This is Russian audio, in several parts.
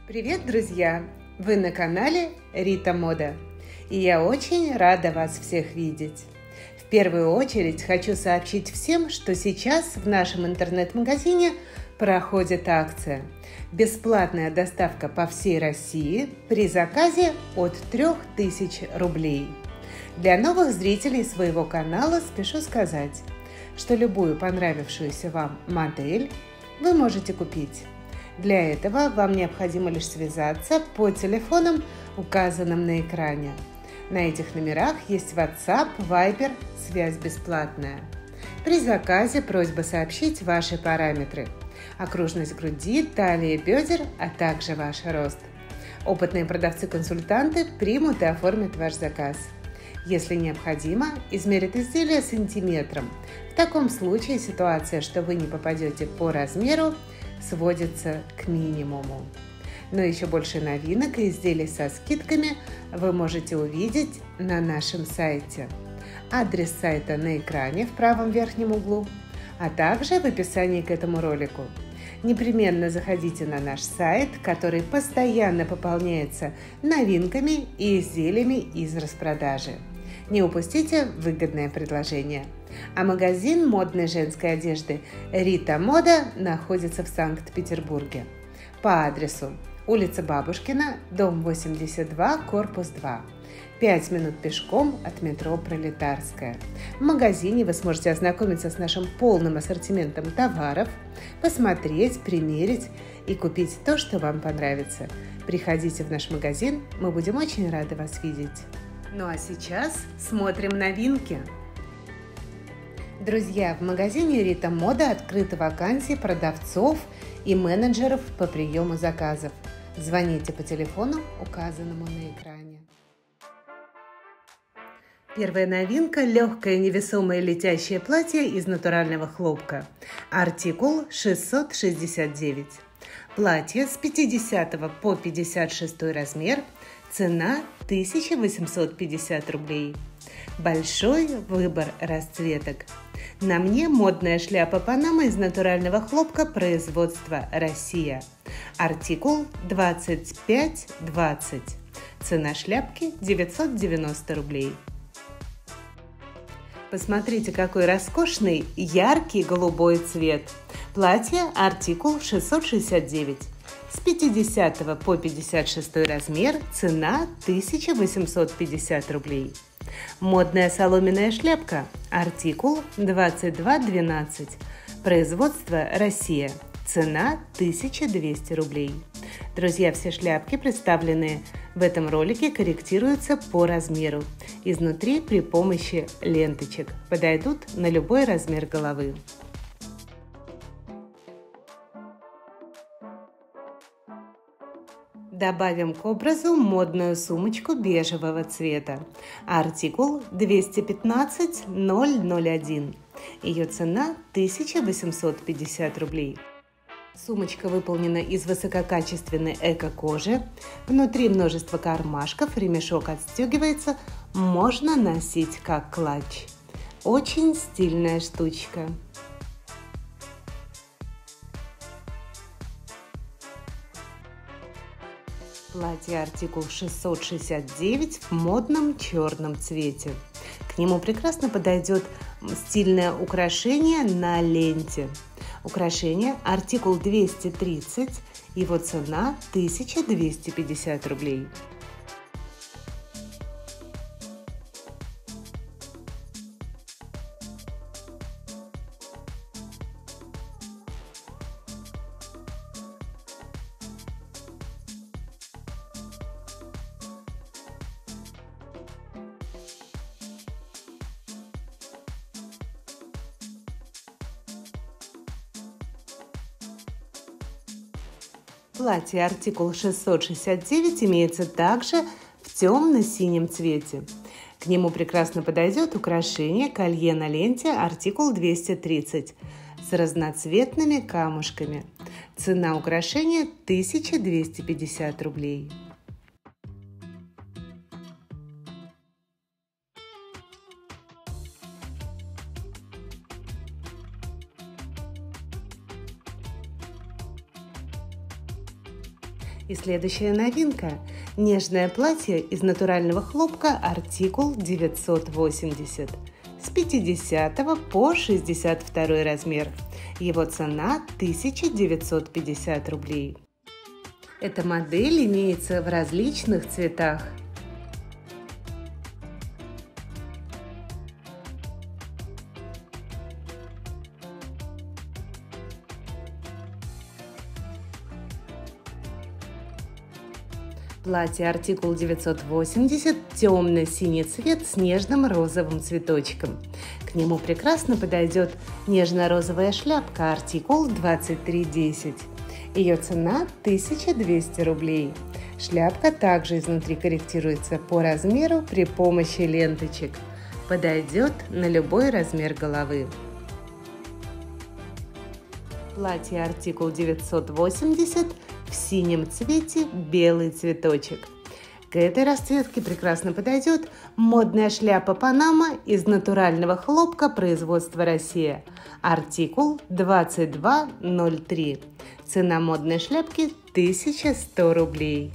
Привет, друзья! Вы на канале Рита Мода, и я очень рада вас всех видеть. В первую очередь хочу сообщить всем, что сейчас в нашем интернет-магазине проходит акция. Бесплатная доставка по всей России при заказе от 3000 рублей. Для новых зрителей своего канала спешу сказать, что любую понравившуюся вам модель вы можете купить. Для этого вам необходимо лишь связаться по телефонам, указанным на экране. На этих номерах есть WhatsApp, Viber, связь бесплатная. При заказе просьба сообщить ваши параметры: окружность груди, талии, бедер, а также ваш рост. Опытные продавцы-консультанты примут и оформят ваш заказ. Если необходимо, измерят изделие сантиметром. В таком случае ситуация, что вы не попадете по размеру, сводится к минимуму. Но еще больше новинок и изделий со скидками вы можете увидеть на нашем сайте. Адрес сайта на экране в правом верхнем углу, а также в описании к этому ролику. Непременно заходите на наш сайт, который постоянно пополняется новинками и изделиями из распродажи. Не упустите выгодное предложение. А магазин модной женской одежды Рита Мода находится в Санкт-Петербурге по адресу улица Бабушкина, дом 82, корпус 2. 5 минут пешком от метро Пролетарская. В магазине вы сможете ознакомиться с нашим полным ассортиментом товаров, посмотреть, примерить и купить то, что вам понравится. Приходите в наш магазин, мы будем очень рады вас видеть. Ну а сейчас смотрим новинки. Друзья, в магазине Рита Мода открыты вакансии продавцов и менеджеров по приему заказов. Звоните по телефону, указанному на экране. Первая новинка – легкое невесомое летящее платье из натурального хлопка. Артикул 669. Платье с 50 по 56 размер. Цена 1850 рублей. Большой выбор расцветок. На мне модная шляпа Панама из натурального хлопка производства «Россия». Артикул 2520. Цена шляпки 990 рублей. Посмотрите, какой роскошный яркий голубой цвет. Платье артикул 669. С 50 по 56 размер. Цена 1850 рублей. Модная соломенная шляпка. Артикул 2212. Производство «Россия». Цена 1200 рублей. Друзья, все шляпки, представленные в этом ролике, корректируются по размеру. Изнутри при помощи ленточек. Подойдут на любой размер головы. Добавим к образу модную сумочку бежевого цвета. Артикул 215001. Ее цена 1850 рублей. Сумочка выполнена из высококачественной эко-кожи. Внутри множество кармашков, ремешок отстегивается. Можно носить как клатч. Очень стильная штучка. Платье артикул 669 в модном черном цвете. К нему прекрасно подойдет стильное украшение на ленте. Украшение артикул 230, его цена 1250 рублей. Платье артикул 669 имеется также в темно-синем цвете. К нему прекрасно подойдет украшение колье на ленте артикул 230 с разноцветными камушками. Цена украшения 1250 рублей. И следующая новинка – нежное платье из натурального хлопка артикул 980 с 50 по 62 размер. Его цена 1950 рублей. Эта модель имеется в различных цветах. Платье артикул 980 – темно-синий цвет с нежным розовым цветочком. К нему прекрасно подойдет нежно-розовая шляпка артикул 2310. Ее цена 1200 рублей. Шляпка также изнутри корректируется по размеру при помощи ленточек. Подойдет на любой размер головы. Платье артикул 980 в синем цвете белый цветочек. К этой расцветке прекрасно подойдет модная шляпа Панама из натурального хлопка производства Россия. Артикул 2203. Цена модной шляпки 1100 рублей.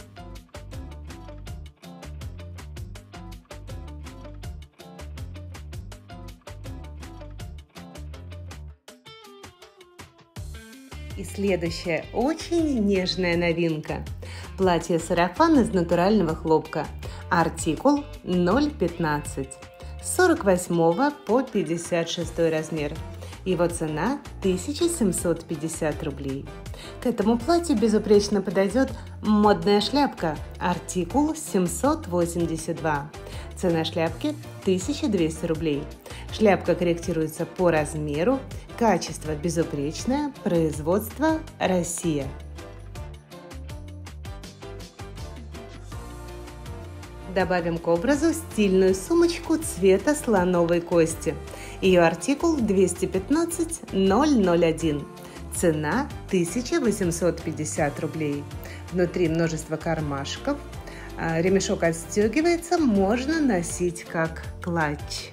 И следующая очень нежная новинка. Платье-сарафан из натурального хлопка. Артикул 015. С 48 по 56 размер. Его цена 1750 рублей. К этому платью безупречно подойдет модная шляпка. Артикул 782. Цена шляпки 1200 рублей. Шляпка корректируется по размеру. Качество безупречное. Производство Россия. Добавим к образу стильную сумочку цвета слоновой кости. Ее артикул 215-001. Цена 1850 рублей. Внутри множество кармашков. Ремешок отстегивается, можно носить как клатч.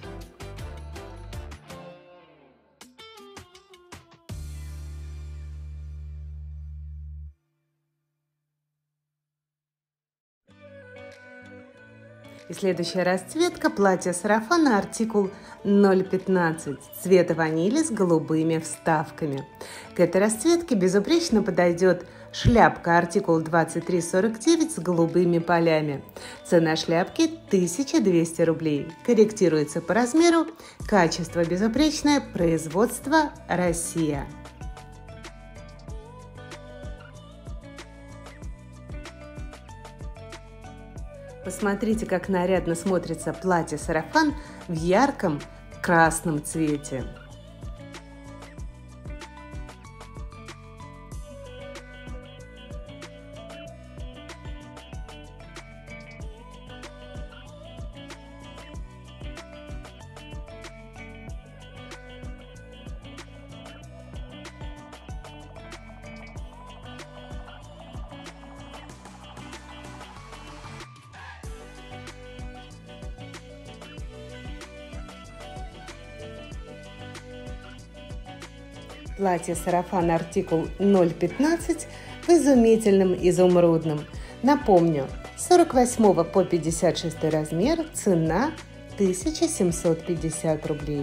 И следующая расцветка – платье-сарафана артикул 015 цвета ванили с голубыми вставками. К этой расцветке безупречно подойдет шляпка артикул 2349 с голубыми полями. Цена шляпки 1200 рублей. Корректируется по размеру. Качество безупречное. Производство Россия. Посмотрите, как нарядно смотрится платье-сарафан в ярком красном цвете. Платье-сарафан артикул 015 в изумительном изумрудном. Напомню, с 48 по 56 размер, цена 1750 рублей.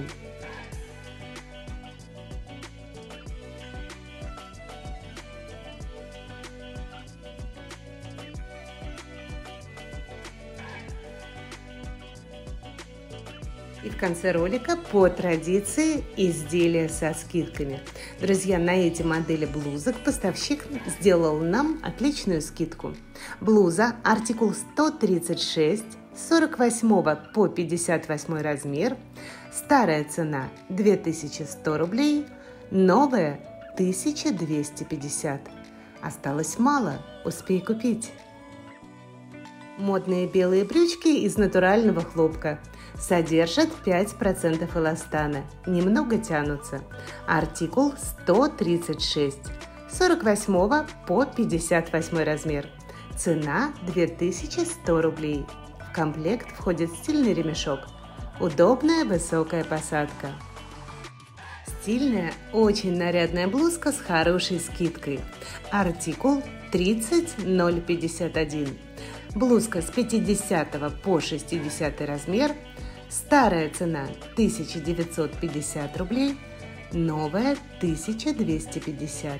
И в конце ролика по традиции изделия со скидками. Друзья, на эти модели блузок поставщик сделал нам отличную скидку. Блуза артикул 136, с 48 по 58 размер. Старая цена 2100 рублей, новая 1250. Осталось мало, успей купить. Модные белые брючки из натурального хлопка. Содержат 5% эластана, немного тянутся. Артикул 136, с 48 по 58 размер. Цена 2100 рублей. В комплект входит стильный ремешок. Удобная высокая посадка. Стильная, очень нарядная блузка с хорошей скидкой. Артикул 30051. Блузка с 50 по 60 размер. Старая цена 1950 рублей, новая 1250.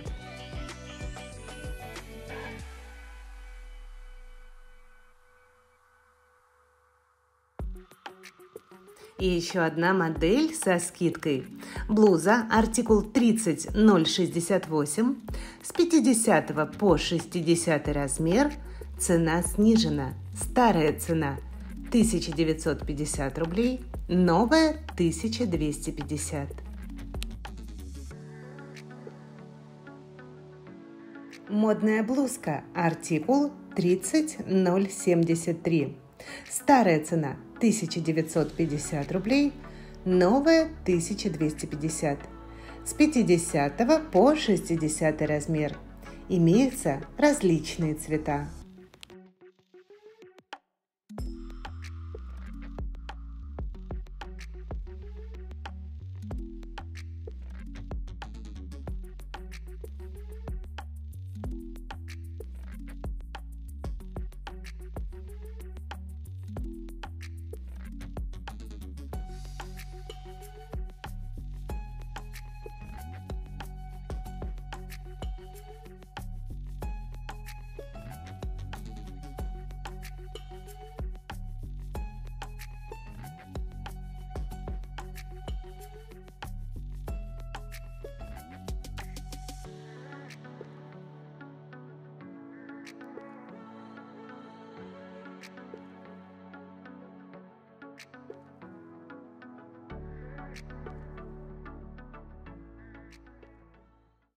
И еще одна модель со скидкой. Блуза артикул 30068 с 50 по 60 размер. Цена снижена. Старая цена 1950 рублей, новая 1250. Модная блузка артикул 30073. Старая цена 1950 рублей, новая 1250. С 50 по 60 размер. Имеются различные цвета.